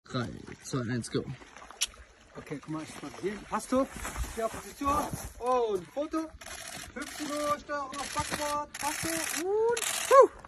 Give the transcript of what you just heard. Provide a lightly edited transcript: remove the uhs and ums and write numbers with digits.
3, 2, 1, go. Okay, guck mal, ich mach hier. Passt du? Hier Position. Und Foto. Hüpfen durch, da auf Backbord. Passt du? Und.